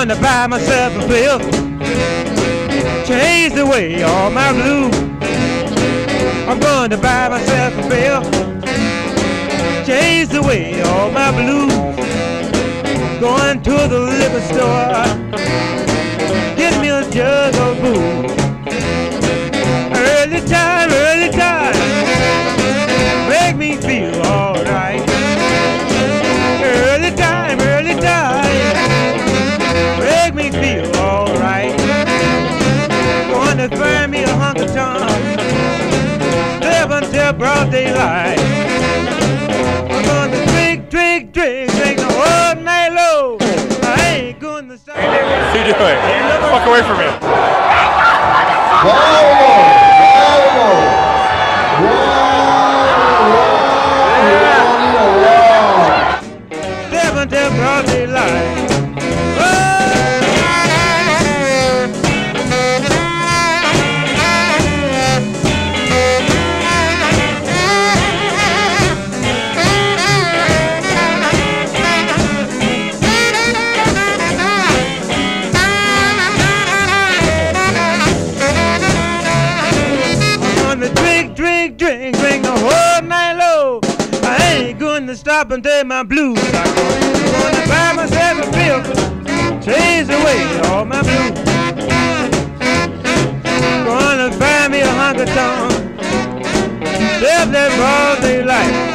going to buy myself a pill, chase away all my blues. I'm going to buy myself a pill, chase away all my blues. Going to the liquor store, get me a jug of booze. Early time, make me feel alright. Early time, make me feel alright. Going to find me a hunk of tongue, live until broad daylight. I'm gonna drink the whole night long. I ain't going to stop. What are you doing? Fuck away from me. Live until broad daylight. Drink the whole night long. I ain't gonna stop until my blues. I'm gonna buy myself a pill, chase away all my blues. Gonna find me a hunk of tongue, live that broad daylight.